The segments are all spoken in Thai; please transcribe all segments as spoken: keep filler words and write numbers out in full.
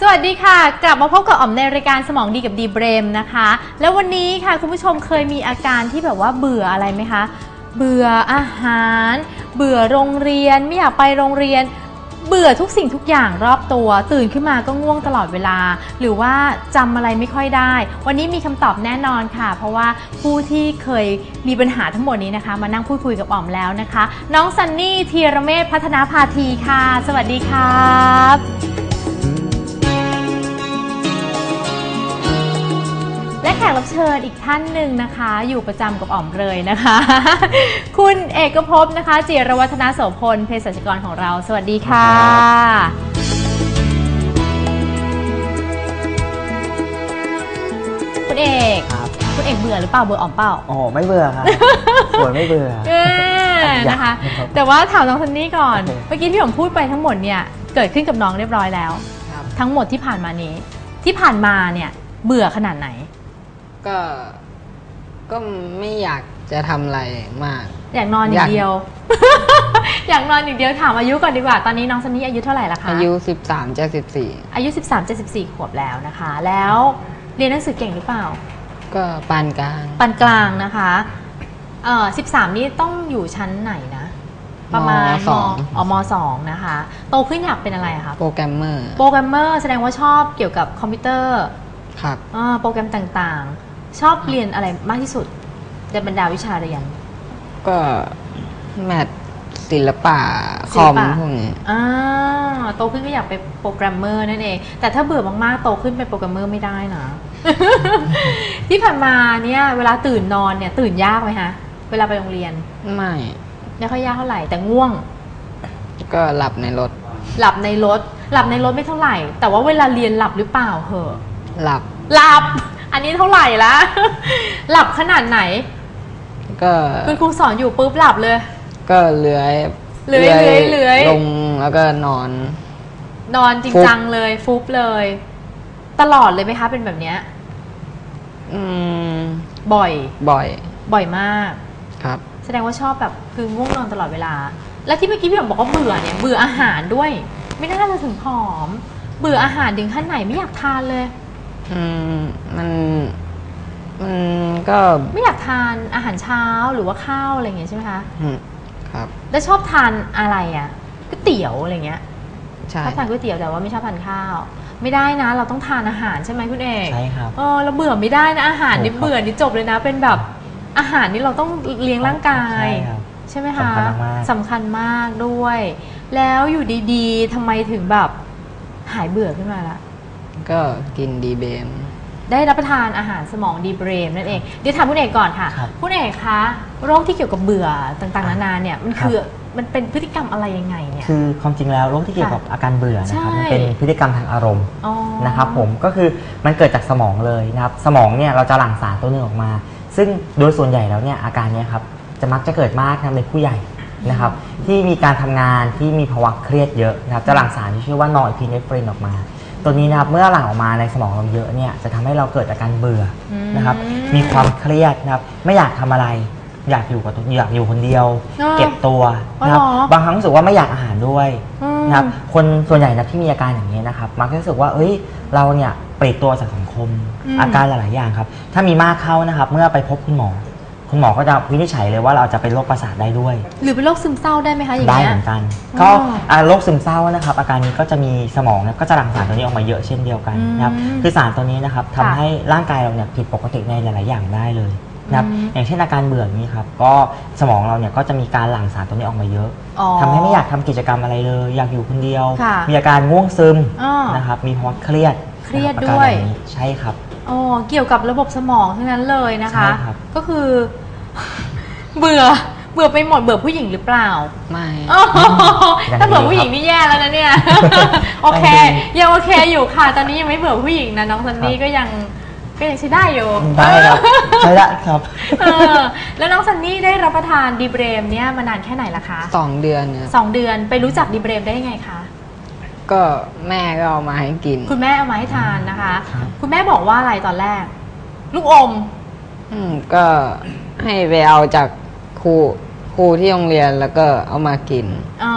วัสดีค่ะกลับมาพบกับอ๋อมในรายการสมองดีกับดีเบรมนะคะแล้ววันนี้ค่ะคุณผู้ชมเคยมีอาการที่แบบว่าเบื่ออะไรไหมคะเบื่ออาหารเบื่อโรงเรียนไม่อยากไปโรงเรียนเบื่อทุกสิ่งทุกอย่างรอบตัวตื่นขึ้นมาก็ง่วงตลอดเวลาหรือว่าจำอะไรไม่ค่อยได้วันนี้มีคำตอบแน่นอนค่ะเพราะว่าผู้ที่เคยมีปัญหาทั้งหมดนี้นะคะมานั่งพูดคุยกับอ๋อมแล้วนะคะน้องซันนี่ธีรเมธพัฒนาพาธีค่ะสวัสดีครับและแขกรับเชิญอีกท่านหนึ่งนะคะอยู่ประจำกับอ๋อมเลยนะคะคุณเอกภพนะคะจิรวัฒนาโสพลเภสัชกรของเราสวัสดีค่ะคุณเอกคุณเอกเบื่อหรือเปล่าเบื่ออ๋อมเปล่าอ๋อไม่เบื่อครับสวยไม่เบื่อนะคะแต่ว่าถามน้องซันนี่ก่อนเมื่อกี้ที่ผมพูดไปทั้งหมดเนี่ยเกิดขึ้นกับน้องเรียบร้อยแล้วทั้งหมดที่ผ่านมานี้ที่ผ่านมาเนี่ยเบื่อขนาดไหนก็ก็ไม่อยากจะทำอะไรมากอยากนอนอย่างเดียว อยากนอนอย่างเดียวถามอายุก่อนดีกว่าตอนนี้น้องซันนี่อายุเท่าไหร่ละคะอายุสิบสามจะสิบสี่อายุสิบสามจะสิบสี่ขวบแล้วนะคะแล้วเรียนหนังสือเก่งหรือเปล่าก็ปานกลางปานกลางนะคะเอ่อสิบสามนี่ต้องอยู่ชั้นไหนนะประมาณมสองอ๋อมสองนะคะโตขึ้นอยากเป็นอะไรคะโปรแกรมเมอร์โปรแกรมเมอร์แสดงว่าชอบเกี่ยวกับคอมพิวเตอร์ครับอ่าโปรแกรมต่างๆชอบเรียนอะไรมากที่สุดในบรรดาวิชาเรียนก็แมทศิลปะคอมพวกนี้อ่าโตขึ้นก็อยากเป็นโปรแกรมเมอร์นั่นเองแต่ถ้าเบื่อมากๆโตขึ้นเป็นโปรแกรมเมอร์ไม่ได้นะ ที่ผ่านมาเนี่ยเวลาตื่นนอนเนี่ยตื่นยากไหมคะเวลาไปโรงเรียนไม่ไม่ค่อยยากเท่าไหร่แต่ง่วงก็หลับในรถหลับในรถหลับในรถไม่เท่าไหร่แต่ว่าเวลาเรียนหลับหรือเปล่าเหอะหลับหลับอันนี้เท่าไหร่ละหลับขนาดไหนก็คุณครูสอนอยู่ปุ๊บหลับเลยก็เลื้อยเลื้อยเลื้อยเลื้อยลงแล้วก็นอนนอนจริงจังเลยฟุบเลยตลอดเลยไหมคะเป็นแบบเนี้ยอืมบ่อยบ่อยบ่อยมากครับแสดงว่าชอบแบบคือง่วงนอนตลอดเวลาแล้วที่เมื่อกี้พี่ผมบอกว่าเบื่อเนี่ยเบื่ออาหารด้วยไม่น่าจะถึงผอมเบื่ออาหารถึงขั้นไหนไม่อยากทานเลยอืมมันมันก็ไม่อยากทานอาหารเช้าหรือว่าข้าวอะไรอย่างเงี้ยใช่ไหมคะอืมครับแล้วชอบทานอะไรอ่ะก๋วยเตี๋ยวอะไรเงี้ยใช่ชอบทานก๋วยเตี๋ยวแต่ว่าไม่ชอบทานข้าวไม่ได้นะเราต้องทานอาหารใช่ไหมคุณเอกใช่ครับเออเราเบื่อไม่ได้นะอาหารนี่เบื่อนี่จบเลยนะเป็นแบบอาหารนี่เราต้องเลี้ยงร่างกายใช่ไหมคะสำคัญมากด้วยแล้วอยู่ดีๆทำไมถึงแบบหายเบื่อขึ้นมาละก็กินดีเบมได้รับประทานอาหารสมองดีเบรมนั่นเองเดี๋ยวถามคุณเอกก่อนค่ะคุณเอกคะโรคที่เกี่ยวกับเบื่อต่างๆนานาเนี่ยมันคือมันเป็นพฤติกรรมอะไรยังไงเนี่ยคือความจริงแล้วโรคที่เกี่ยวกับอาการเบื่อนะครับมันเป็นพฤติกรรมทางอารมณ์นะครับผมก็คือมันเกิดจากสมองเลยนะครับสมองเนี่ยเราจะหลั่งสารตัวนึงออกมาซึ่งโดยส่วนใหญ่แล้วเนี่ยอาการนี้ครับจะมักจะเกิดมากในผู้ใหญ่นะครับที่มีการทำงานที่มีภาวะเครียดเยอะนะครับจะหลั่งสารที่ชื่อว่านอร์เอพิเนฟรินออกมาตัวนี้นะครับเมื่อหลั่งออกมาในสมองเราเยอะเนี่ยจะทำให้เราเกิดอาการเบื่อนะครับมีความเครียดนะครับไม่อยากทำอะไรอยากอยู่กับตัวอยากอยู่คนเดียวเก็บตัวนะครับบางครั้งรู้สึกว่าไม่อยากอาหารด้วยนะครับคนส่วนใหญ่นะที่มีอาการอย่างนี้นะครับมักจะรู้สึกว่าเอ้ยเราเนี่ยปลีกตัวจากสังคมอาการหลายๆอย่างครับถ้ามีมากเข้านะครับเมื่อไปพบคุณหมอคุณหมอก็จะวินิจฉัยเลยว่าเราจะเป็นโรคประสาทได้ด้วยหรือเป็นโรคซึมเศร้าได้ไหมคะอย่างเงี้ยได้เหมือนกันก็โรคซึมเศร้านะครับอาการนี้ก็จะมีสมองก็จะหลั่งสารตัวนี้ออกมาเยอะเช่นเดียวกันนะครับคือสารตัวนี้นะครับทำให้ร่างกายเราเนี่ยผิดปกติในหลายๆอย่างได้เลยนะครับอย่างเช่นอาการเบื่อนี้ครับก็สมองเราเนี่ยก็จะมีการหลั่งสารตัวนี้ออกมาเยอะทำให้ไม่อยากทำกิจกรรมอะไรเลยอยากอยู่คนเดียวมีอาการง่วงซึมนะครับมีภาวะเครียดเครียดด้วยใช่ครับอ๋อเกี่ยวกับระบบสมองทั้งนั้นเลยนะคะก็คือเบื่อเบื่อไปหมดเบื่อผู้หญิงหรือเปล่าไม่ถ้าเบื่อผู้หญิงนี่แย่แล้วนะเนี่ยโอเคยังโอเคอยู่ค่ะตอนนี้ยังไม่เบื่อผู้หญิงนะน้องซันนี่ก็ยังก็ยังใช้ได้อยู่ได้ครับใช้ได้ครับแล้วน้องซันนี่ได้รับประทานดีเบรมเนี่ยมานานแค่ไหนละคะสองเดือนเนี่ยสองเดือนไปรู้จักดีเบรมได้ยังไงคะก็แม่ก็เอามาให้กินคุณแม่เอามาให้ทานนะคะคุณแม่บอกว่าอะไรตอนแรกลูกอมอืมก็ให้ไปเอาจากครูครูที่โรงเรียนแล้วก็เอามากินอ๋อ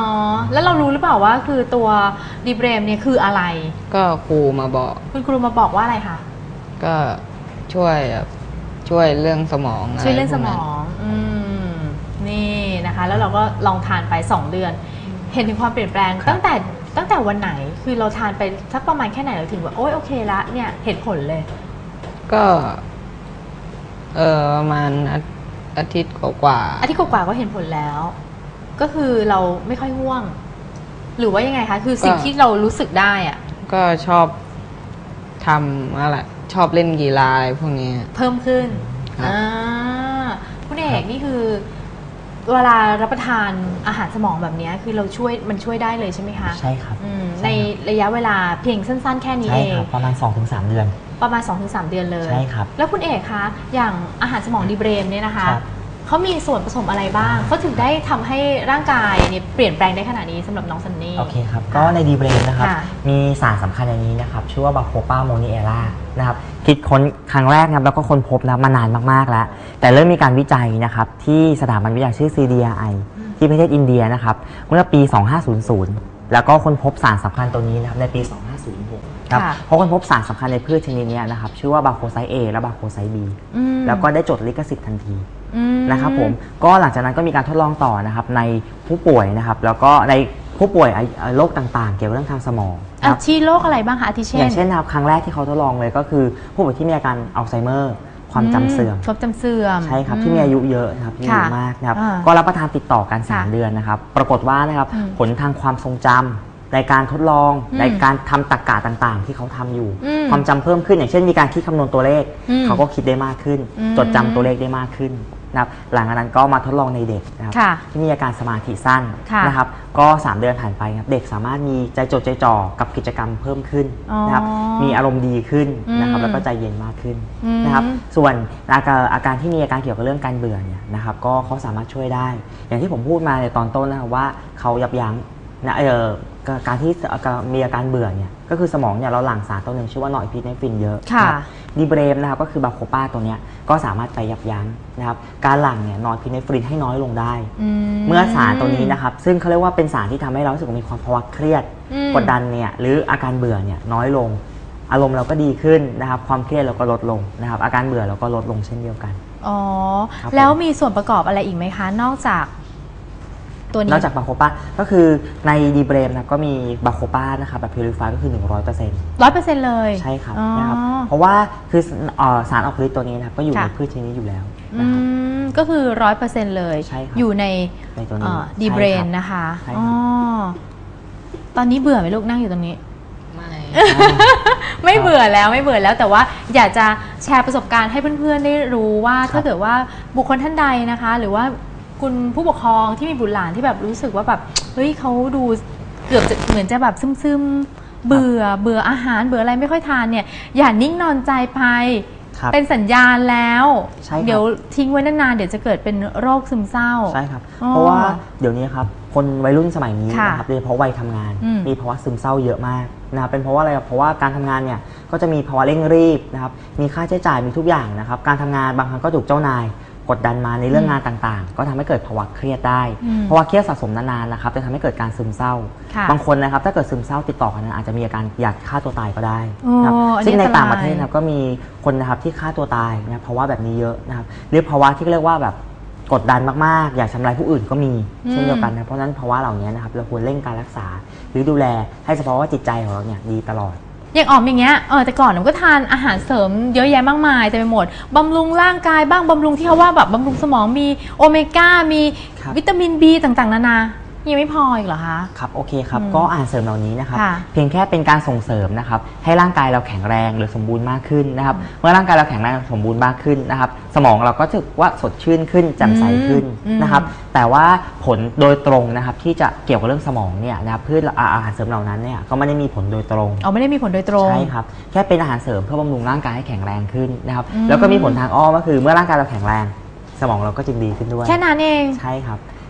แล้วเรารู้หรือเปล่าว่าคือตัวดีเบรมเนี่ยคืออะไรก็ครูมาบอกคุณครูมาบอกว่าอะไรคะก็ช่วยแบบช่วยเรื่องสมองช่วยเรื่องสมองอืมนี่นะคะแล้วเราก็ลองทานไปสองเดือนเห็นถึงความเปลี่ยนแปลงตั้งแต่ตั้งแต่วันไหนคือเราทานไปสักประมาณแค่ไหนเราถึงว่าโอ๊ยโอเคละเนี่ยเห็นผลเลยก็เออประมาณอาทิตย์กว่าอาทิตย์กว่าก็เห็นผลแล้ว ก็คือเราไม่ค่อยง่วง หรือว่ายังไงคะคือสิ่งที่เรารู้สึกได้อะก็ชอบทำอะไรชอบเล่นกีฬาอะไรพวกนี้เพิ่มขึ้นอ่าคุณเอกนี่คือเวลารับประทานอาหารสมองแบบนี้คือเราช่วยมันช่วยได้เลยใช่ไหมคะใช่ครับในระยะเวลาเพียงสั้นๆแค่นี้เองใช่ครับประมาณ สองถึงสาม เดือนประมาณ สองถึงสาม เดือนเลยใช่ครับแล้วคุณเอกคะอย่างอาหารสมองดีเบรมเนี่ยนะคะเขามีส่วนผสมอะไรบ้างเขาถึงได้ทำให้ร่างกายเนี่ยเปลี่ยนแปลงได้ขนาดนี้สำหรับน้องซันนี่โอเคครับก็ในดีเบรมนะครับมีสารสำคัญในนี้นะครับชื่อว่าบาโคปาโมนิเอล่านะครับคิดค้นครั้งแรกนะครับแล้วก็ค้นพบนะมานานมากๆแล้วแต่เริ่มมีการวิจัยนะครับที่สถาบันวิจัยชื่อ ซี ดี อาร์ ไอ ที่ประเทศอินเดียนะครับเมื่อปีสองพันห้าร้อยแล้วก็ค้นพบสารสำคัญตัวนี้นะครับในปีสองพันห้าร้อยหกครับเพราะค้นพบสารสำคัญในพืชชนิดนี้นะครับชื่อว่าบาโคไซต์ A และบาโคไซต์ B แล้วก็ได้จดลิขสิทธิ์ทันทีนะครับผมก็หลังจากนั้นก็มีการทดลองต่อนะครับในผู้ป่วยนะครับแล้วก็ในผู้ป่วยโรคต่างๆเกี่ยวกับเรื่องทางสมองอาทิโรคอะไรบ้างคะอาทิเช่นอย่างเช่นนะครับครั้งแรกที่เขาทดลองเลยก็คือผู้ป่วยที่มีอาการอัลไซเมอร์ความจำเสื่อมความจำเสื่อมใช่ครับที่มีอายุเยอะนะครับที่อายุมากนะครับก็รับประทานติดต่อกันสามเดือนนะครับปรากฏว่านะครับผลทางความทรงจำในการทดลองในการทำตรรกะต่างๆที่เขาทำอยู่ความจำเพิ่มขึ้นอย่างเช่นมีการคิดคำนวณตัวเลขเขาก็คิดได้มากขึ้นจดจำตัวเลขได้มากขึ้นนะครับหลังจากนั้นก็มาทดลองในเด็กนะครับที่มีอาการสมาธิสั้นนะครับก็สามเดือนผ่านไปครับเด็กสามารถมีใจจดใจจ่อกับกิจกรรมเพิ่มขึ้นนะครับมีอารมณ์ดีขึ้นนะครับแล้วก็ใจเย็นมากขึ้นนะครับส่วนอาการอาการที่มีอาการเกี่ยวกับเรื่องการเบื่อเนี่ยนะครับก็เขาสามารถช่วยได้อย่างที่ผมพูดมาในตอนต้นนะครับว่าเขายับยั้งนะเออการที่มีอาการเบื่อเนี่ยก็คือสมองเนี่ยเราหลั่งสารตัวหนึ่งชื่อว่านอร์เอพิเนฟรินเยอะดีเบรมนะครับก็คือบาโคปาตัวนี้ก็สามารถไปยับยั้งนะครับการหลั่งเนี่ยนอร์เอพิเนฟรินให้น้อยลงได้เมื่อสารตัวนี้นะครับซึ่งเขาเรียกว่าเป็นสารที่ทำให้เรารู้สึกมีความภาวะเครียดกดดันเนี่ยหรืออาการเบื่อเนี่ยน้อยลงอารมณ์เราก็ดีขึ้นนะครับความเครียดเราก็ลดลงนะครับอาการเบื่อเราก็ลดลงเช่นเดียวกันอ๋อแล้วมีส่วนประกอบอะไรอีกไหมคะนอกจากนอกจากบาโคปาก็คือในดีเบรมนะก็มีบาโคปานะครับแบบพิวริฟายก็คือ หนึ่งร้อยเปอร์เซ็นต์ร้อยเปอร์เซ็นต์ เลยใช่ครับนะครับเพราะว่าคือสารออกฤทธิ์ตัวนี้นะก็อยู่ในพืชชนิดนี้อยู่แล้วนะครับก็คือ ร้อยเปอร์เซ็นต์ เลยอยู่ในดีเบรมนะคะอ๋อตอนนี้เบื่อไหมลูกนั่งอยู่ตรงนี้ไม่ไม่เบื่อแล้วไม่เบื่อแล้วแต่ว่าอยากจะแชร์ประสบการณ์ให้เพื่อนๆได้รู้ว่าถ้าเกิดว่าบุคคลท่านใดนะคะหรือว่าคุณผู้ปกครองที่มีบุตรหลานที่แบบรู้สึกว่าแบบเฮ้ยเขาดูเกือบจะเหมือนจะแบบซึมๆเบื่อเบื่ออาหารเบื่ออะไรไม่ค่อยทานเนี่ยอย่านิ่งนอนใจไปเป็นสัญญาณแล้วเดี๋ยวทิ้งไว้นานๆเดี๋ยวจะเกิดเป็นโรคซึมเศร้าใช่ครับเพราะว่าเดี๋ยวนี้ครับคนวัยรุ่นสมัยนี้นะครับโดยเฉพาะวัยทำงานมีภาวะซึมเศร้าเยอะมากนะครับเป็นเพราะว่าอะไรเพราะว่าการทำงานเนี่ยก็จะมีภาวะเร่งรีบนะครับมีค่าใช้จ่ายมีทุกอย่างนะครับการทำงานบางครั้งก็ถูกเจ้านายกดดันมาในเรื่องงานต่างๆก็ทำให้เกิดภาวะเครียดได้เพราะว่าเครียดสะสมนานๆนะครับจะทำให้เกิดการซึมเศร้าบางคนนะครับถ้าเกิดซึมเศร้าติดต่อกันอาจจะมีอาการอยากฆ่าตัวตายก็ได้นะครับซึ่งในต่างประเทศนะก็มีคนนะครับที่ฆ่าตัวตายนะภาวะแบบนี้เยอะนะครับเรียกภาวะที่เรียกว่าแบบกดดันมากๆอยากทำลายผู้อื่นก็มีเช่นเดียวกันนะเพราะฉะนั้นภาวะเหล่านี้นะครับเราควรเร่งการรักษาหรือดูแลให้เฉพาะว่าจิตใจของเราเนี่ยดีตลอดอย่างออมอย่างเงี้ยเออแต่ก่อนผมก็ทานอาหารเสริมเยอะแยะมากมายแต่ไปหมดบำรุงร่างกายบ้างบำรุงที่เขาว่าแบบบำรุงสมองมีโอเมก้ามีวิตามิน บี ต่างๆนานายังไม่พออีกเหรอคะครับโอเคครับก็อาหารเสริมเหล่านี้นะครับเพียงแค่เป็นการส่งเสริมนะครับให้ร่างกายเราแข็งแรงหรือสมบูรณ์มากขึ้นนะครับเมื่อร่างกายเราแข็งแรงสมบูรณ์มากขึ้นนะครับสมองเราก็จะว่าสดชื่นขึ้นแจ่มใสขึ้นนะครับแต่ว่าผลโดยตรงนะครับที่จะเกี่ยวกับเรื่องสมองเนี่ยนะครับพืชอาหารเสริมเหล่านั้นเนี่ยก็ไม่ได้มีผลโดยตรงอ๋อไม่ได้มีผลโดยตรงใช่ครับแค่เป็นอาหารเสริมเพื่อบำรุงร่างกายให้แข็งแรงขึ้นนะครับแล้วก็มีผลทางอ้อมก็คือเมื่อร่างกายเราแข็งแรงสมองเราก็จึงดีขึ้นด้วยแค่นั้นเองใช่ครับ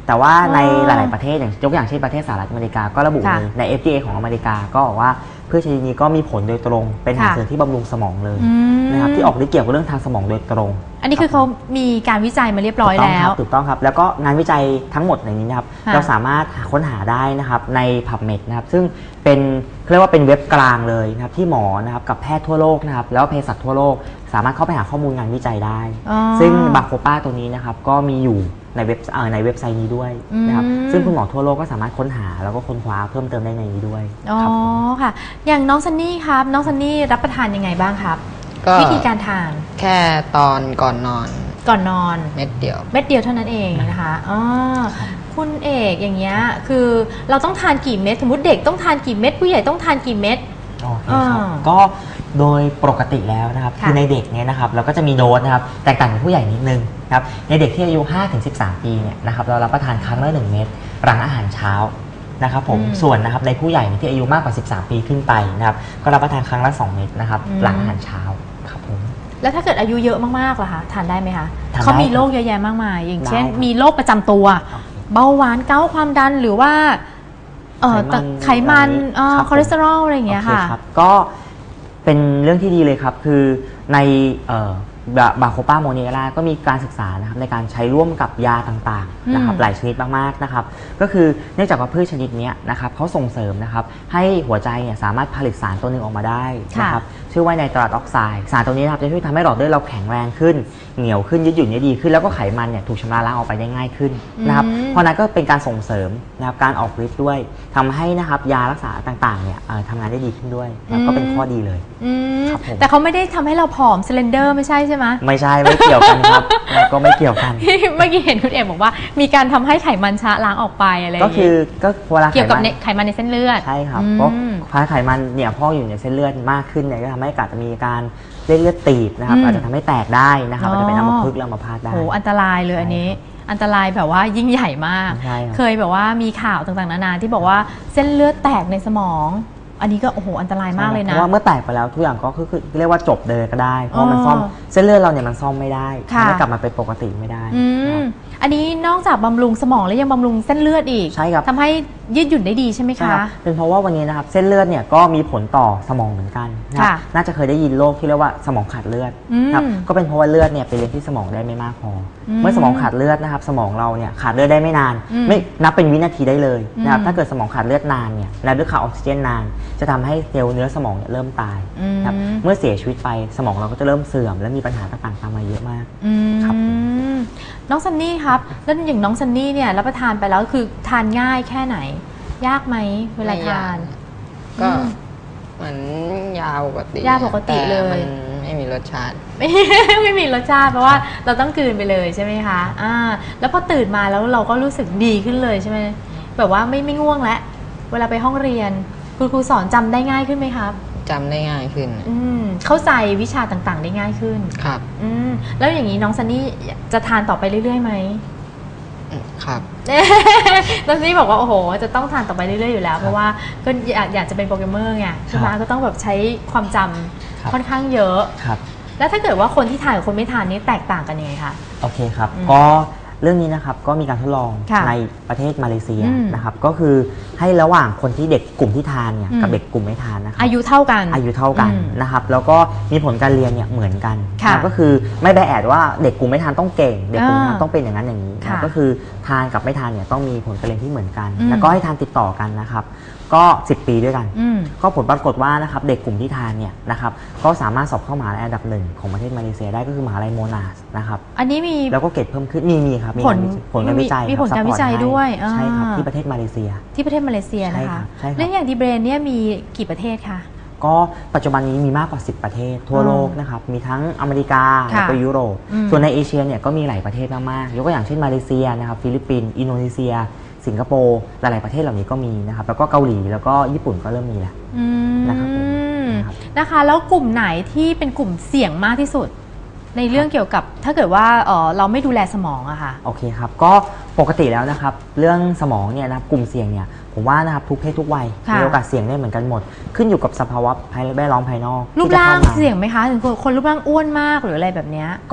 แต่ว่าในหลายๆประเทศอย่างยกอย่างเช่นประเทศสหรัฐอเมริกาก็ระบุในใน เอฟ ดี เอ ของอเมริกาก็บอกว่าพืชชนิดนี้ก็มีผลโดยตรงเป็นอาหารเสริมที่บำรุงสมองเลยนะครับที่ออกฤทธิ์เกี่ยวกับเรื่องทางสมองโดยตรงอันนี้คือเขามีการวิจัยมาเรียบร้อยแล้วถูกต้องครับแล้วก็งานวิจัยทั้งหมดในนี้นะครับเราสามารถค้นหาได้นะครับใน พับเมด นะครับซึ่งเป็นเรียกว่าเป็นเว็บกลางเลยนะครับที่หมอนะครับกับแพทย์ทั่วโลกนะครับแล้วเภสัชทั่วโลกสามารถเข้าไปหาข้อมูลงานวิจัยได้ซึ่งบาโคป้าตัวนี้นะครับก็มีอยู่ในเว็บในเว็บไซต์นี้ด้วยนะครับซึ่งคุณหมอทั่วโลกก็สามารถค้นหาแล้วก็ค้นคว้าเพิ่มเติมได้ในนี้ด้วยอ๋อค่ะอย่างน้องซันนี่ครับน้องซันนี่รับประทานยังไงบ้างครับวิธีการทานแค่ตอนก่อนนอนก่อนนอนเม็ดเดียวเม็ดเดียวเท่านั้นเองนะคะอ๋อคุณเอกอย่างเงี้ยคือเราต้องทานกี่เม็ดสมมติเด็กต้องทานกี่เม็ดผู้ใหญ่ต้องทานกี่เม็ดโอเคครับก็โดยปกติแล้วนะครับคือในเด็กเนี่ยนะครับเราก็จะมีโดสนะครับแตกต่างจากผู้ใหญ่นิดนึงครับในเด็กที่อายุ ห้าถึงสิบสาม ปีเนี่ยนะครับเรารับประทานครั้งละหนึ่งเม็ดหลังอาหารเช้านะครับผมส่วนนะครับในผู้ใหญ่ที่อายุมากกว่าสิบสาม ปีขึ้นไปนะครับก็รับประทานครั้งละสองเม็ดนะครับหลังอาหารเช้าครับผมแล้วถ้าเกิดอายุเยอะมากๆล่ะคะทานได้ไหมคะเขามีโรคเยอะแยะมากมายอย่างเช่นมีโรคประจำตัวเบาหวานเกาต์ความดันหรือว่าไขมันคอเลสเตอรอลอะไรอย่างเงี้ยค่ะก็เป็นเรื่องที่ดีเลยครับคือในบาโคป้าโมเนล่าก็มีการศึกษานะครับในการใช้ร่วมกับยาต่างๆนะครับหลายชนิดมากๆนะครับก็คือเนื่องจากว่าพืชชนิดนี้นะครับเขาส่งเสริมนะครับให้หัวใจเนี่ยสามารถผลิตสารตัวหนึ่งออกมาได้นะครับชื่อว่าไนไตรัสออกไซด์สารตัวนี้นะครับจะช่วยทำให้หลอดเลือดเราแข็งแรงขึ้นเหนียวขึ้นยืดหยุ่นได้ดีขึ้นแล้วก็ไขมันเนี่ยถูกชำระล้างออกไปได้ง่ายขึ้นนะครับเพราะนั้นก็เป็นการส่งเสริมนะครับการออกฤทธิ์ด้วยทำให้นะครับยารักษาต่างๆเนี่ยทำงานได้ดีขึ้นด้วยก็เป็นข้อดีเลยแต่เขาไม่ได้ทำให้เราผอมสเลนเดอร์ไม่ใช่ใช่ไหมไม่ใช่ไม่เกี่ยวกันครับก็ไม่เกี่ยวกันเมื่อกี้เห็นคุณเอกบอกว่ามีการทำให้ไขมันชะล้างออกไปอะไรก็คือก็เวลาเกี่ยวกับไขมันในเส้นเลือดใช่ครับเพราะพาไขมันเนี่ยพอกอยู่ในเส้นเลือดมากขึ้นเนี่ยก็ทำให้อาจจะมีการเลือดตีบนะครับอาจจะทำให้แตกได้นะครับอาจจะเป็นอัมพฤกษ์และอัมพาตได้โอ้อันตรายเลยอันนี้อันตรายแบบว่ายิ่งใหญ่มากเคยแบบว่ามีข่าวต่างๆนานาที่บอกว่าเส้นเลือดแตกในสมองอันนี้ก็โอ้โหอันตรายมากเลยนะเพราะว่าเมื่อแตกไปแล้วทุกอย่างก็คือเรียกว่าจบเลยก็ได้เพราะมันซ่อมเส้นเลือดเราเนี่ยมันซ่อมไม่ได้ไม่กลับมาเป็นปกติไม่ได้อันนี้นอกจากบำรุงสมองแล้วยังบำรุงเส้นเลือดอีกใช่ครับทำให้ยืดหยุ่นได้ดีใช่ไหมคะเป็นเพราะว่าวันนี้นะครับเส้นเลือดเนี่ยก็มีผลต่อสมองเหมือนกันนะน่าจะเคยได้ยินโรคที่เรียกว่าสมองขาดเลือดครับก็เป็นเพราะว่าเลือดเนี่ยไปเลี้ยงที่สมองได้ไม่มากพอเมื่อสมองขาดเลือดนะครับสมองเราเนี่ยขาดเลือดได้ไม่นานไม่นับเป็นวินาทีได้เลยนะครับถ้าเกิดสมองขาดเลือดนานเนี่ยและด้วยขาดออกซิเจนนานจะทำให้เซลล์เนื้อสมองเริ่มตายครับเมื่อเสียชีวิตไปสมองเราก็จะเริ่มเสื่อมและมีปัญหาต่างๆตามมาเยอะมากครับน้องซันนี่ครับแล้วอย่างน้องซันนี่เนี่ยรับประทานไปแล้วคือทานง่ายแค่ไหนยากไหมเวลาทานก็เหมือนยาปกติยาปกติเลยไม่มีรสชาติไม่ไม่มีรสชาติเพราะว่าเราต้องกลืนไปเลยใช่ไหมคะอ่าแล้วพอตื่นมาแล้วเราก็รู้สึกดีขึ้นเลยใช่ไหมแบบว่าไม่ไม่ง่วงแล้วเวลาไปห้องเรียนคุณครูสอนจำได้ง่ายขึ้นไหมครับจำได้ง่ายขึ้นอืมเข้าใจวิชาต่างๆได้ง่ายขึ้นครับอืมแล้วอย่างนี้น้องซันนี่จะทานต่อไปเรื่อยๆไหมครับน้องซันนี่บอกว่าโอ้โหจะต้องทานต่อไปเรื่อยๆอยู่แล้วเพราะว่าก็อยากอยากจะเป็นโปรแกรมเมอร์ไงใช่ไหมก็ต้องแบบใช้ความจำค่อนข้างเยอะครับแล้วถ้าเกิดว่าคนที่ทานกับคนไม่ทานนี่แตกต่างกันยังไงคะโอเคครับก็เรื่องนี้นะครับก็มีการทดลองในประเทศมาเลเซียนะครับก็คือให้ระหว่างคนที่เด็กกลุ่มที่ทานเนี่ยกับเด็กกลุ่มไม่ทานนะครับอายุเท่ากันอายุเท่ากันนะครับแล้วก็มีผลการเรียนเนี่ยเหมือนกันก็คือไม่ได้แอดว่าเด็กกลุ่มไม่ทานต้องเก่งเด็กกลุ่มทานต้องเป็นอย่างนั้นอย่างนี้ก็คือทานกับไม่ทานเนี่ยต้องมีผลการเรียนที่เหมือนกันแล้วก็ให้ทานติดต่อกันนะครับก็สิบปีด้วยกันก็ผลปรากฏว่านะครับเด็กกลุ่มที่ทานเนี่ยนะครับก็สามารถสอบเข้ามหาลัยอันดับหนึ่งของประเทศมาเลเซียได้ก็คือมหาลัยโมนาสนะครับอันนี้มีแล้วก็เกรดเพิ่มขึ้นมีมีครับมีผลการวิจัยมีผลการวิจัยด้วยใช่ครับที่ประเทศมาเลเซียที่ประเทศมาเลเซียนะคะแล้วอย่างดีเบรนเนี่ยมีกี่ประเทศคะก็ปัจจุบันนี้มีมากกว่าสิบประเทศทั่วโลกนะครับมีทั้งอเมริกาแล้วก็ยุโรปส่วนในเอเชียเนี่ยก็มีหลายประเทศมากๆยกตัวอย่างเช่นมาเลเซียนะครับฟิลิปปินส์อินโดนีเซียสิงคโปร์หลายๆประเทศเหล่านี้ก็มีนะครับแล้วก็เกาหลีแล้วก็ญี่ปุ่นก็เริ่มมีแล้วนะครับนะคะแล้วกลุ่มไหนที่เป็นกลุ่มเสี่ยงมากที่สุดในเรื่องเกี่ยวกับถ้าเกิดว่าเราไม่ดูแลสมองอะค่ะโอเคครับก็ปกติแล้วนะครับเรื่องสมองเนี่ยนะกลุ่มเสี่ยงเนี่ยผมว่านะครับทุกเพศทุกวัยมีโอกาสเสี่ยงได้เหมือนกันหมดขึ้นอยู่กับสภาวะภายแวดล้อมภายนอกรูปร่างเสี่ยงไหมคะถึงคนรูปร่างอ้วนมากหรืออะไรแบบนี้ก็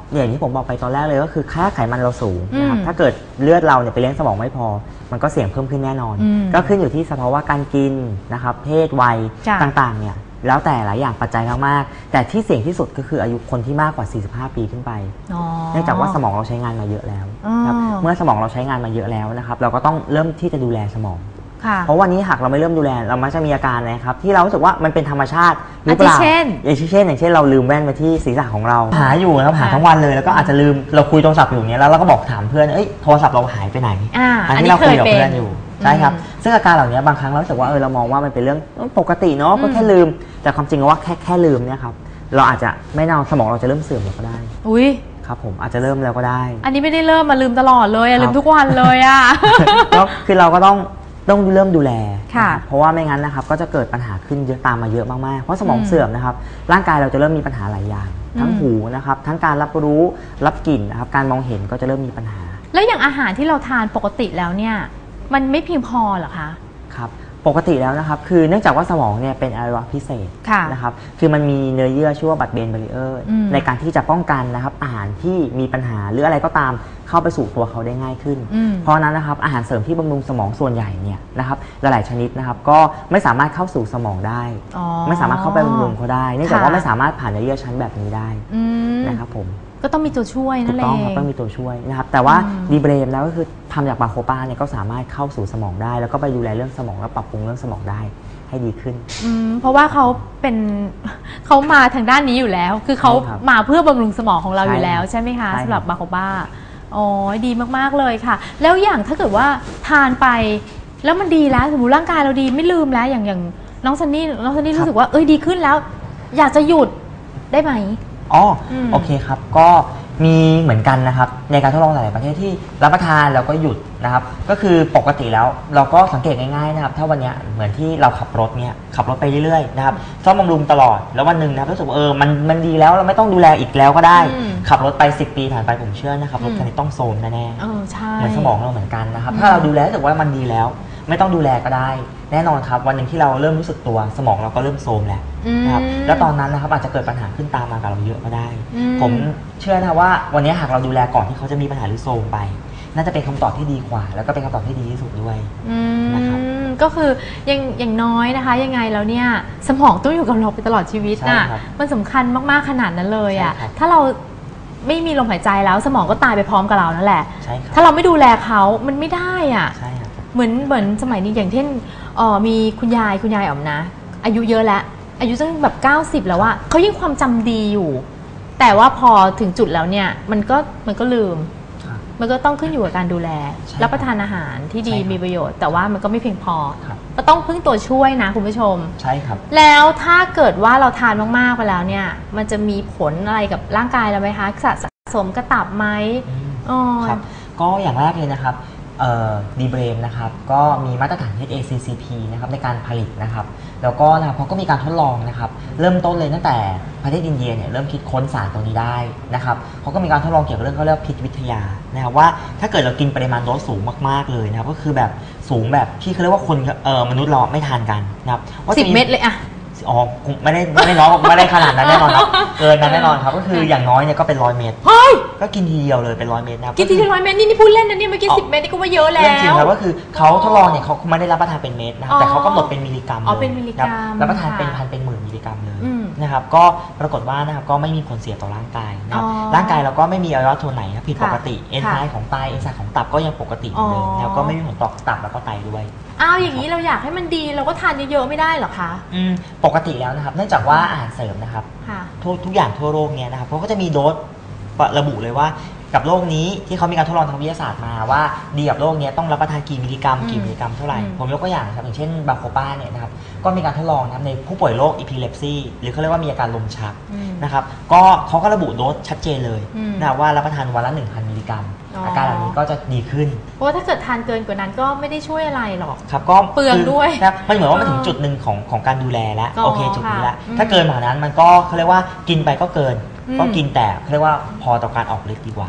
อย่างที่ผมบอกไปตอนแรกเลยก็คือค่าไขมันเราสูงนะครับถ้าเกิดเลือดเราเนี่ยไปเลี้ยงสมองไม่พอมันก็เสี่ยงเพิ่มขึ้นแน่นอนก็ขึ้นอยู่ที่สภาวะการกินนะครับเพศวัยต่างๆเนี่ยแล้วแต่หลายอย่างปัจจัยมากๆแต่ที่เสี่ยงที่สุดก็คืออายุคนที่มากกว่าสี่สิบห้าปีขึ้นไปเนื่องจากว่าสมองเราใช้งานมาเยอะแล้วครับเมื่อสมองเราใช้งานมาเยอะแล้วนะครับเราก็ต้องเริ่มที่จะดูแลสมองเพราะวันนี้หากเราไม่เริ่มดูแลเรามักจะมีอาการนะครับที่เรารู้สึกว่ามันเป็นธรรมชาติหรือเปล่าอย่างเช่นอย่างเช่นเราลืมแว่นไว้ที่ศีรษะของเราหาอยู่นะครับหาทั้งวันเลยแล้วก็อาจจะลืมเราคุยโทรศัพท์อยู่อย่างเงี้ยแล้วเราก็บอกถามเพื่อนเอ้ยโทรศัพท์เราหายไปไหนอันนี้เราคุยกับเพื่อนอยู่ใช่ครับซึ่งอาการเหล่านี้บางครั้งเรารู้สึกว่าเออเรามองว่ามันเป็นเรื่องปกติเนาะก็แค่ลืมแต่ความจริงว่าแค่แค่ลืมเนี่ยครับเราอาจจะไม่นานสมองเราจะเริ่มเสื่อมแล้วก็ได้อุ้ยครับผมอาจจะเริ่มแล้วก็ได้อันนี้ไม่ได้เริ่มมาลืมตลอดเลยลืมทุกวันเลยอ่ะก็คือเราก็ต้องต้องเริ่มดูแลเพราะว่าไม่งั้นนะครับก็จะเกิดปัญหาขึ้นเยอะตามมาเยอะมากๆเพราะสมองเสื่อมนะครับร่างกายเราจะเริ่มมีปัญหาหลายอย่างทั้งหูนะครับทั้งการรับรู้รับกลิ่นนะครับการมองเห็นก็จะเริ่มมีปัญหาแล้วอย่างอาหารที่เราทานปกติแล้วเนี่ยมันไม่เพียงพอเหรอคะครับปกติแล้วนะครับคือเนื่องจากว่าสมองเนี่ยเป็นอวัยวะพิเศษนะครับคือมันมีเนื้อเยื่อชื่อว่าบัดเบนบาริเออร์ในการที่จะป้องกันนะครับอาหารที่มีปัญหาหรืออะไรก็ตามเข้าไปสู่ตัวเขาได้ง่ายขึ้นเพราะนั้นนะครับอาหารเสริมที่บำรุงสมองส่วนใหญ่เนี่ยนะครับหลายๆชนิดนะครับก็ไม่สามารถเข้าสู่สมองได้ไม่สามารถเข้าไปบำรุงเขาได้เนื่องจากว่าไม่สามารถผ่านเนื้อเยื่อชั้นแบบนี้ได้นะครับผมก็ต้องมีตัวช่วยนั่นเองถูกต้องครับต้องมีตัวช่วยนะครับแต่ว่าดีเบรมแล้วก็คือทำจากบาโคป้าเนี่ยก็สามารถเข้าสู่สมองได้แล้วก็ไปดูแลเรื่องสมองและปรับปรุงเรื่องสมองได้ให้ดีขึ้นเพราะว่าเขาเป็นเขามาทางด้านนี้อยู่แล้วคือเขามาเพื่อบำรุงสมองของเราอยู่แล้วใช่ไหมคะสำหรับบาโคป้าอ๋อดีมากๆเลยค่ะแล้วอย่างถ้าเกิดว่าทานไปแล้วมันดีแล้วสมมติร่างกายเราดีไม่ลืมแล้วอย่างอย่างน้องซันนี่น้องซันนี่รู้สึกว่าเอ้ยดีขึ้นแล้วอยากจะหยุดได้ไหมอ๋อโอเคครับก็มีเหมือนกันนะครับในการทดลองหลายประเทศที่รับประทานแล้วก็หยุดนะครับก็คือปกติแล้วเราก็สังเกตง่ายๆนะครับถ้าวันนี้เหมือนที่เราขับรถเนี่ยขับรถไปเรื่อยๆนะครับซ่อมบำรุงตลอดแล้ววันหนึ่งนะครับรู้สึกว่าเออมันมันดีแล้วเราไม่ต้องดูแลอีกแล้วก็ได้ขับรถไปสิบปีผ่านไปผมเชื่อนะครับรถคันนี้ต้องโซมแน่ๆเหมือนสมองเราเหมือนกันนะครับถ้าเราดูแลรู้สึกว่ามันดีแล้วไม่ต้องดูแลก็ได้แน่นอนครับวันหนึ่งที่เราเริ่มรู้สึกตัวสมองเราก็เริ่มโทรมแล้วนะครับแล้วตอนนั้นนะครับอาจจะเกิดปัญหาขึ้นตามมากับเราเยอะก็ได้ผมเชื่อนะว่าวันนี้หากเราดูแลก่อนที่เขาจะมีปัญหาหรือโทรมไปน่าจะเป็นคำตอบที่ดีกว่าแล้วก็เป็นคำตอบที่ดีที่สุดด้วยนะครับก็คืออย่างอย่างน้อยนะคะยังไงแล้วเนี่ยสมองต้องอยู่กับเราไปตลอดชีวิตน่ะมันสำคัญมากๆขนาดนั้นเลยอ่ะถ้าเราไม่มีลมหายใจแล้วสมองก็ตายไปพร้อมกับเรานั่นแหละถ้าเราไม่ดูแลเขามันไม่ได้อ่ะเหมือนเหมือนสมัยนี้อย่างเช่นมีคุณยายคุณยายอ๋อมนะอายุเยอะแล้วอายุตั้งแบบเก้าสิบแล้วว่าเขายิ่งความจำดีอยู่แต่ว่าพอถึงจุดแล้วเนี่ยมันก็มันก็ลืมมันก็ต้องขึ้นอยู่กับการดูแลรับประทานอาหารที่ดีมีประโยชน์แต่ว่ามันก็ไม่เพียงพอก็ต้องพึ่งตัวช่วยนะคุณผู้ชมใช่ครับแล้วถ้าเกิดว่าเราทานมากๆไปแล้วเนี่ยมันจะมีผลอะไรกับร่างกายเราไหมคะสะสมกระตับไหมอ๋อครับก็อย่างแรกเลยนะครับดีเบรมนะครับก็มีมาตรฐาน เอช เอ ซี ซี พี นะครับในการผลิตนะครับแล้วก็นะครับเขาก็มีการทดลองนะครับเริ่มต้นเลยตั้งแต่ประเทศอินเดียเนี่ยเริ่มคิดค้นสารตัวนี้ได้นะครับเขาก็มีการทดลองเกี่ยวกับเรื่องเขาเรียกพิษวิทยานะครับว่าถ้าเกิดเรากินปริมาณโดสสูงมากๆเลยนะครับก็คือแบบสูงแบบที่เขาเรียกว่าคนเอ่อมนุษย์เราไม่ทานกันนะครับว่าสิบเม็ดเลยอะอ๋อไม่ได้ไม่ได้น้อยไม่ได้ขนาดนั้นแน่นอนครับเกินนั้นแน่นอนครับก็คืออย่างน้อยเนี่ยก็เป็นร้อยเมตรก็กินทีเดียวเลยเป็นร้อยเมตรนะกินทีเดียวร้อยเมตรนี่นี่พูดเล่นนะเนี่ยเมื่อกี้สิบเมตรนี่ก็ว่าเยอะแล้วจริงๆครับก็คือเขาทดลองเนี่ยเขาไม่ได้รับประทานเป็นเม็ดนะครับแต่เขากำหนดเป็นมิลลิกรัมอ๋อเป็นมิลลิกรัมรับประทานเป็นพันเป็นหมื่นมิลลิกรัมเลยนะครับก็ปรากฏว่านะครับก็ไม่มีผลเสียต่อร่างกายนะครับร่างกายเราก็ไม่มีอวัยวะตัวไหนผิดปกติเอนไซม์ของไตเอนไซม์ของตับก็ยังปกติอยู่เลยแล้วก็ไม่มีผลต่อตับแล้วก็ไตด้วยอ้าวอย่างนี้เราอยากให้มันดีเราก็ทานเยอะๆไม่ได้หรอคะอืมปกติแล้วนะครับเนื่องจากว่าอาหารเสริมนะครับทุกทุกอย่างทั่วโลกเนี่ยนะครับเขาก็จะมีโดสระบุเลยว่ากับโรคนี้ที่เขามีการทดลองทางวิทยาศาสตร์มาว่าดีกับโรคนี้ต้องรับประทานกี่มิลลิกรัมกี่มิลลิกรัมเท่าไหร่ผมยกตัวอย่างครับอย่างเช่นบาโคป้าเนี่ยนะครับก็มีการทดลองนะครับในผู้ป่วยโรคอีพิเลปซีหรือเขาเรียกว่ามีอาการลมชักนะครับก็เขาก็ระบุโดสชัดเจนเลยนะว่ารับประทานวันละ หนึ่งพัน มิลลิกรัมอาการเหล่านี้ก็จะดีขึ้นเพราะว่าถ้าเกิดทานเกินกว่านั้นก็ไม่ได้ช่วยอะไรหรอกครับก็เปลืองด้วยนะมันเหมือนว่ามันถึงจุดหนึ่งของของการดูแลแล้วโอเคจุดนี้แล้วถ้าเกินกว่านั้นมันก็เขาเรียกว่ากินไปก็เกินก็กินแต่เขาเรียกว่าพอต่อการออกฤทธิ์ดีกว่า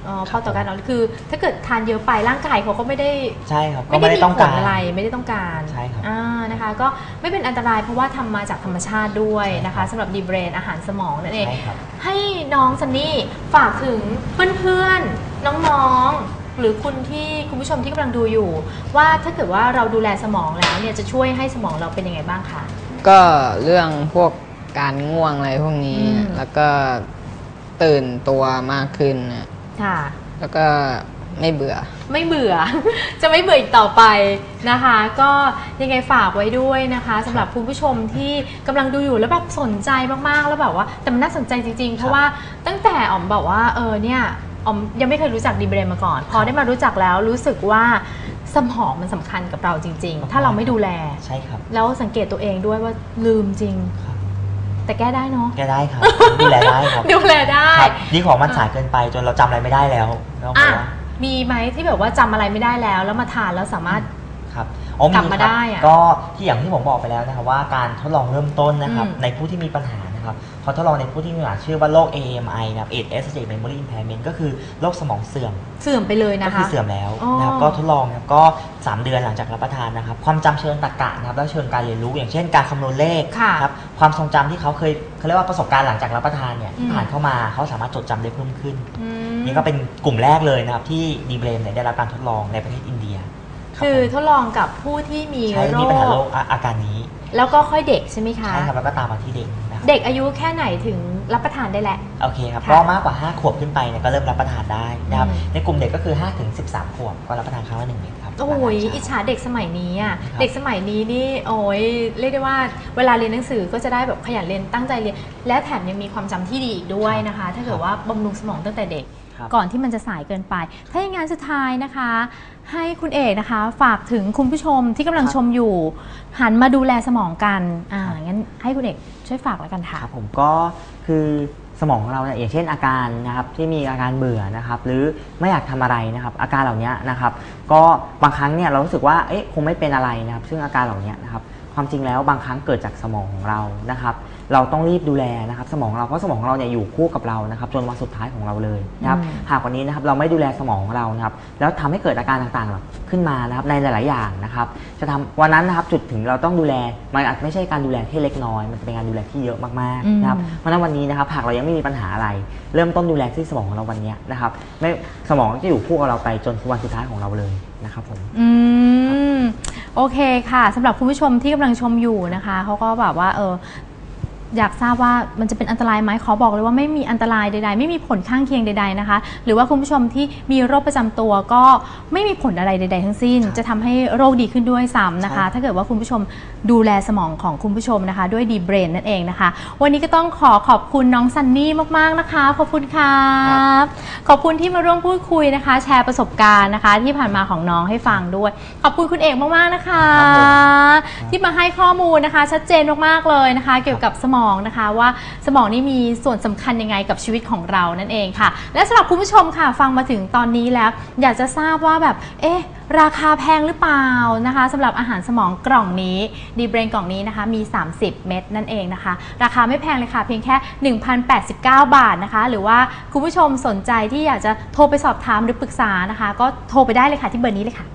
อ๋อพอต่อการนอนคือถ้าเกิดทานเยอะไปร่างกายเขาก็ไม่ได้ใช่ครับก็ไม่ได้ต้องการอะไรไม่ได้ต้องการใช่ครับอ่านะคะก็ไม่เป็นอันตรายเพราะว่าทำมาจากธรรมชาติด้วยนะคะสำหรับดีเบรนอาหารสมองนั่นเองให้น้องซันนี่ฝากถึงเพื่อนๆน้องๆหรือคุณที่คุณผู้ชมที่กำลังดูอยู่ว่าถ้าเกิดว่าเราดูแลสมองแล้วเนี่ยจะช่วยให้สมองเราเป็นยังไงบ้างคะก็เรื่องพวกการง่วงอะไรพวกนี้แล้วก็ตื่นตัวมากขึ้นนะค่ะแล้วก็ไม่เบื่อไม่เบื่อ จะไม่เบื่ออีกต่อไปนะคะก็ยังไงฝากไว้ด้วยนะคะสำหรับคุณผู้ชมที่กำลังดูอยู่แล้วแบบสนใจมากๆแล้วแบบว่าแต่มันน่าสนใจจริงๆเพราะว่าตั้งแต่อ๋อมบอกว่าเออเนี่ยอ๋อมยังไม่เคยรู้จักดีเบรนมาก่อนพอได้มารู้จักแล้วรู้สึกว่าสมองมันสำคัญกับเราจริงๆถ้าเราไม่ดูแลใช่ครับแล้วสังเกตตัวเองด้วยว่าลืมจริงแต่แก้ได้เนาะแก้ได้ครับดูแลได้ครับดูแลได้นี่ของมันสายเกินไปจนเราจำอะไรไม่ได้แล้วอ่ะมีไหมที่แบบว่าจำอะไรไม่ได้แล้วแล้วมาทานแล้วสามารถครับกลับมาได้อะก็ที่อย่างที่ผมบอกไปแล้วนะครับว่าการทดลองเริ่มต้นนะครับในผู้ที่มีปัญหานะครับเขาทดลองในผู้ที่มีปัญหาชื่อว่าโรค เอ เอ็ม ไอ นะครับ Associated Memory Impairment ก็คือโรคสมองเสื่อมเสื่อมไปเลยนะคะก็คือเสื่อมแล้วนะครับก็ทดลองนะครับก็สามเดือนหลังจากรับประทานนะครับความจำเชิงตรรกะนะครับและเชิงการเรียนรู้อย่างเช่นการคำนวณเลขครับความทรงจำที่เขาเคยเขาเรียกว่าประสบการณ์หลังจากรับประทานเนี่ยที่ผ่านเข้ามาเขาสามารถจดจำได้เพิ่มขึ้นนี่ก็เป็นกลุ่มแรกเลยนะครับที่ดีเบรนเนี่ยได้รับการทดลองในประเทศอินเดียคือทดลองกับผู้ที่มีโรคมีปัญหาโรคอาการนี้แล้วก็ค่อยเด็กใช่ไหมคะใช่ครับแล้วก็ตามมาที่เด็กนะครับเด็กอายุแค่ไหนถึงรับประทานได้แหละโอเคครับก็มากกว่าห้าขวบขึ้นไปเนี่ยก็เริ่มรับประทานได้นะครับในกลุ่มเด็กก็คือห้าถึงสิบสามขวบก็รับประทานครั้งละหนึ่งเม็ดครับโอ้ยอิจฉาเด็กสมัยนี้อ่ะเด็กสมัยนี้นี่โอ้ยเรียกได้ว่าเวลาเรียนหนังสือก็จะได้แบบขยันเรียนตั้งใจเรียนและแถมยังมีความจำที่ดีอีกด้วยนะคะถ้าเกิดว่าบำรุงสมองตั้งแต่เด็กก่อนที่มันจะสายเกินไปถ้าอย่างงั้นสุดท้ายนะคะให้คุณเอกนะคะฝากถึงคุณผู้ชมที่กำลังชมอยู่หันมาดูแลสมองกันอ่างั้นให้คุณเอกช่วยฝากแล้วกันค่ะครับผมก็คือสมองของเราเนี่ยอย่างเช่นอาการนะครับที่มีอาการเบื่อนะครับหรือไม่อยากทำอะไรนะครับอาการเหล่านี้นะครับก็บางครั้งเนี่ยเรารู้สึกว่าเอ๊ะคงไม่เป็นอะไรนะครับซึ่งอาการเหล่านี้นะครับความจริงแล้วบางครั้งเกิดจากสมองของเรานะครับเราต้องรีบดูแลนะครับสมองเราเพราะสมองของเราเนี่ยอยู่คู่กับเรานะครับจนวันสุดท้ายของเราเลยนะครับหากวันนี้นะครับเราไม่ดูแลสมองของเรานะครับแล้วทำให้เกิดอาการต่างๆขึ้นมานะครับในหลายๆอย่างนะครับจะทำวันนั้นนะครับจุดถึงเราต้องดูแลมันอาจไม่ใช่การดูแลที่เล็กน้อยมันเป็นการดูแลที่เยอะมากๆนะครับเพราะฉะนั้นวันนี้นะครับหากเรายังไม่มีปัญหาอะไรเริ่มต้นดูแลที่สมองของเราวันนี้นะครับไม่สมองจะอยู่คู่กับเราไปจนวันสุดท้ายของเราเลยนะครับผมอืมโอเคค่ะสำหรับคุณผู้ชมที่กำลังชมอยู่นะคะเขาก็แบบว่าเอออยากทราบว่ามันจะเป็นอันตรายไหมขอบอกเลยว่าไม่มีอันตรายใดๆไม่มีผลข้างเคียงใดๆนะคะหรือว่าคุณผู้ชมที่มีโรคประจำตัวก็ไม่มีผลอะไรใดๆทั้งสิ้นจะทำให้โรคดีขึ้นด้วยซ้ำนะคะถ้าเกิดว่าคุณผู้ชมดูแลสมองของคุณผู้ชมนะคะด้วยดีเบรนนั่นเองนะคะวันนี้ก็ต้องขอขอบคุณน้องซันนี่มากๆนะคะขอบคุณครับขอบคุณที่มาร่วมพูดคุยนะคะแชร์ประสบการณ์นะคะที่ผ่านมาของน้องให้ฟังด้วยขอบคุณคุณเอกมากๆนะคะที่มาให้ข้อมูลนะคะชัดเจนมากๆเลยนะคะเกี่ยวกับสมองนะคะว่าสมองนี่มีส่วนสำคัญยังไงกับชีวิตของเรานั่นเองค่ะและสำหรับคุณผู้ชมค่ะฟังมาถึงตอนนี้แล้วอยากจะทราบว่าแบบเอ๊ะราคาแพงหรือเปล่านะคะสำหรับอาหารสมองกล่องนี้ดีเบรนกล่องนี้นะคะมีสามสิบเม็ดนั่นเองนะคะราคาไม่แพงเลยค่ะเพียงแค่ หนึ่งพันแปดสิบเก้า บาทนะคะหรือว่าคุณผู้ชมสนใจที่อยากจะโทรไปสอบถามหรือปรึกษานะคะก็โทรไปได้เลยค่ะที่เบอร์นี้เลยค่ะ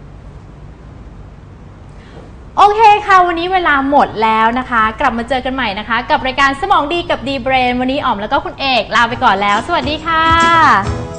โอเคค่ะวันนี้เวลาหมดแล้วนะคะกลับมาเจอกันใหม่นะคะกับรายการสมองดีกับดีเบรนวันนี้อ๋อมแล้วก็คุณเอกลาไปก่อนแล้วสวัสดีค่ะ